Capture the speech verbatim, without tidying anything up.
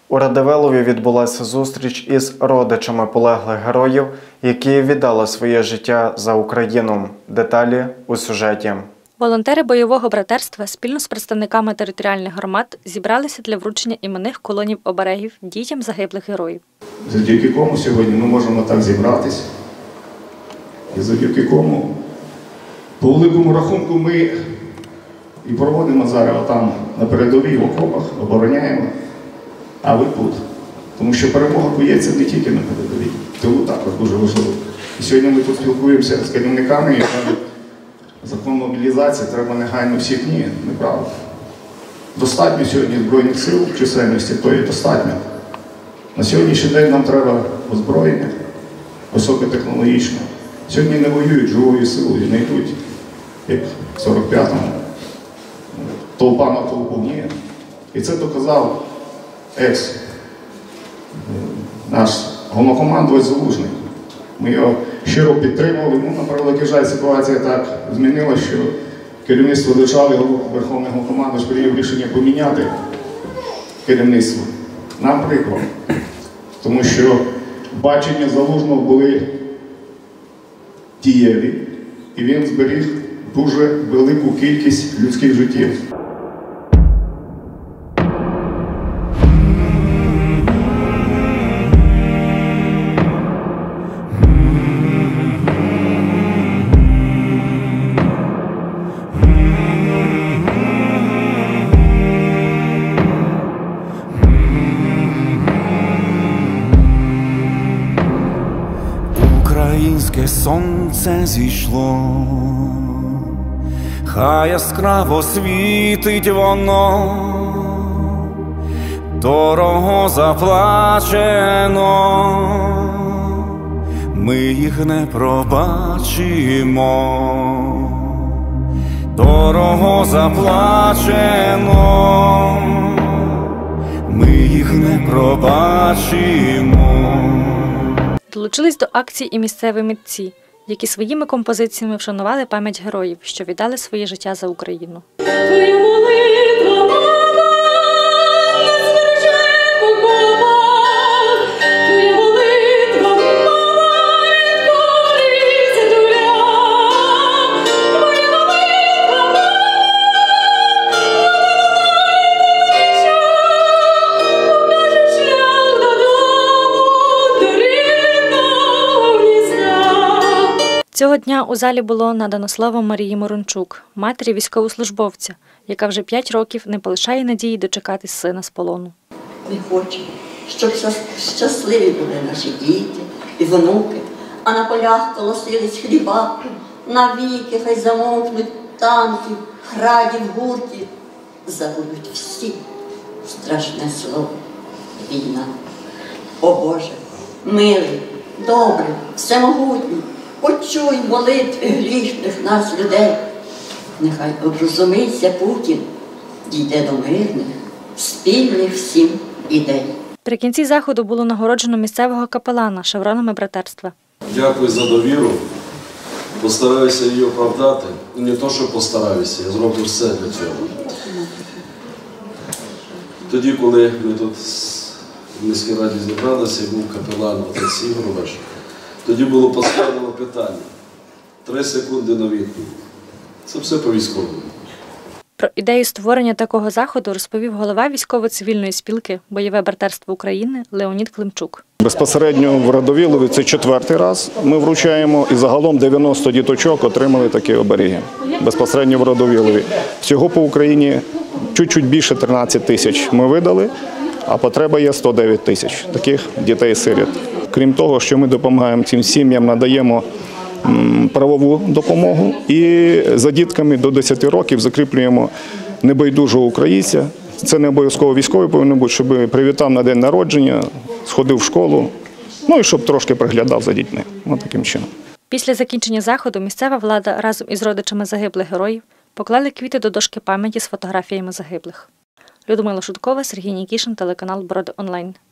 У Радивилові відбулася зустріч із родичами полеглих героїв, які віддали своє життя за Україну. Деталі у сюжеті. Волонтери бойового братерства спільно з представниками територіальних громад зібралися для вручення іменних кулонів-оберегів дітям загиблих героїв. Завдяки кому сьогодні ми можемо так зібратися. І завдяки кому, по великому рахунку, ми і проводимо зараз там на передовій в окопах, обороняємо, а ви тут. Тому що перемога кується не тільки на передовій, тому також дуже важливо. І сьогодні ми тут спілкуємося з керівниками, і кажуть, закон мобілізації треба негайно всіх. Ні, неправда. Достатньо сьогодні Збройних сил в чисельності, то є достатньо. На сьогоднішній день нам треба озброєння, високотехнологічне. Сьогодні не воюють живою силою, не йдуть, як в сорок п'ятому, толпа на толпу. Ні. І це доказав екс, наш головнокомандувач Залужний. Ми його щиро підтримували. Ну, на превеликий жаль, ситуація так змінилася, що керівництво держави, Верховний головнокомандувач прийняв рішення поміняти керівництво. Нам прикро, тому що бачення Залужного були дієві, і він зберіг дуже велику кількість людських життів. Українське сонце зійшло, хай яскраво світить воно, дорого заплачено, ми їх не пробачимо, дорого заплачено, ми їх не пробачимо. Долучились до акції і місцеві митці, які своїми композиціями вшанували пам'ять героїв, що віддали своє життя за Україну. Цього дня у залі було надано слово Марії Морончук, матері військовослужбовця, яка вже п'ять років не полишає надії дочекатись сина з полону. Ми хочемо, щоб щасливі були наші діти і внуки, а на полях колосились хліба, навіки хай замовкнуть танки, градів, гуртів, забудуть всі страшне слово – війна. О Боже, милий, добрий, всемогутній, почуй молитви грішних нас людей. Нехай оброзумиться Путін, дійде до мирних, спільних всім ідей. При кінці заходу було нагороджено місцевого капелана шевронами братерства. Дякую за довіру. Постараюся її оправдати. І не то, що постараюся, я зроблю все для цього. Тоді, коли ми тут в міській раді зібралися, і був капелан отець Ігорович, тоді було поставлено питання. Три секунди на відповідь. Це все по військовому. Про ідею створення такого заходу розповів голова військово-цивільної спілки «Бойове братерство України» Леонід Климчук. Безпосередньо в Радовилові це четвертий раз ми вручаємо, і загалом дев'яносто діточок отримали такі оберіги. Безпосередньо в Радовилові. Всього по Україні чуть-чуть більше тринадцять тисяч ми видали, а потреба є сто дев'ять тисяч таких дітей-сиріт. Крім того, що ми допомагаємо цим сім'ям, надаємо правову допомогу і за дітками до десяти років закріплюємо небайдужого українця. Це не обов'язково військовий повинен бути, щоб привітав на день народження, сходив в школу, ну і щоб трошки приглядав за дітьми. Ось таким чином. Після закінчення заходу місцева влада разом із родичами загиблих героїв поклали квіти до дошки пам'яті з фотографіями загиблих. Людмила Шуткова, Сергій Нікішин, телеканал Броди онлайн.